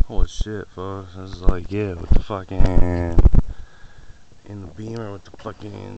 Oh shit, folks. This is like, yeah, with the fucking in the Beamer with the fucking